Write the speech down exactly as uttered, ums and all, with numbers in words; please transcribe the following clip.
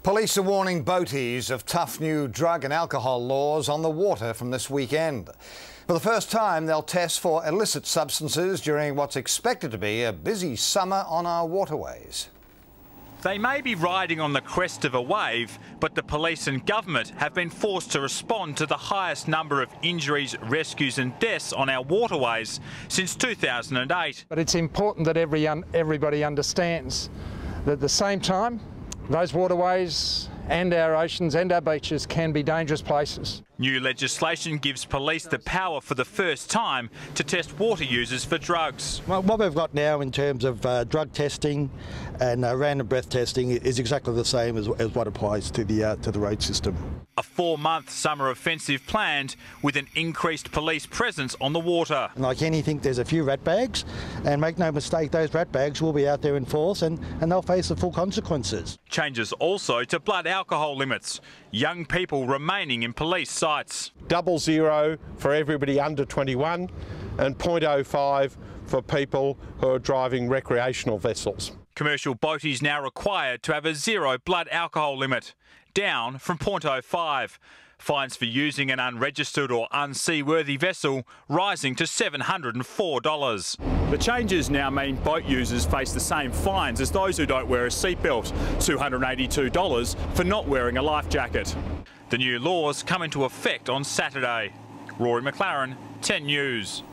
Police are warning boaties of tough new drug and alcohol laws on the water from this weekend. For the first time, they'll test for illicit substances during what's expected to be a busy summer on our waterways. They may be riding on the crest of a wave, but the police and government have been forced to respond to the highest number of injuries, rescues and deaths on our waterways since two thousand eight. But it's important that every un everybody understands that at the same time, those waterways and our oceans and our beaches can be dangerous places. New legislation gives police the power for the first time to test water users for drugs. Well, what we've got now in terms of uh, drug testing and uh, random breath testing is exactly the same as, as what applies to the, uh, to the road system. A four-month summer offensive planned with an increased police presence on the water. Like anything, there's a few rat bags, and make no mistake, those rat bags will be out there in force and, and they'll face the full consequences. Changes also to blood alcohol limits. Young people remaining in police sights. Double zero for everybody under twenty-one and point oh five for people who are driving recreational vessels. Commercial boaties now required to have a zero blood alcohol limit, down from point oh five. Fines for using an unregistered or unseaworthy vessel rising to seven hundred and four dollars. The changes now mean boat users face the same fines as those who don't wear a seatbelt, two hundred and eighty-two dollars for not wearing a life jacket. The new laws come into effect on Saturday. Rory McLaren, ten News.